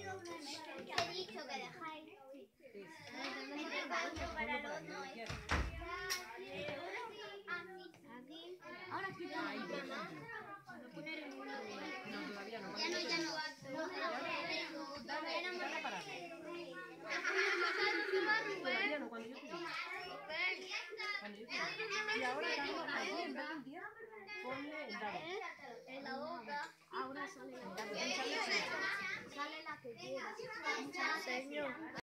He dicho que dejáis. Para los otro. Aquí. Ahora quitamos la plana. No poner en una. No, todavía no. Ya no va. Dale para acá. Todavía no, cuando yo te diga. Cuando yo te diga. Y ahora, Carlos, aquí en vez del 10, ponle el dado. En la boca. Ahora sale la que quiera. Sale la que quiera. Señor.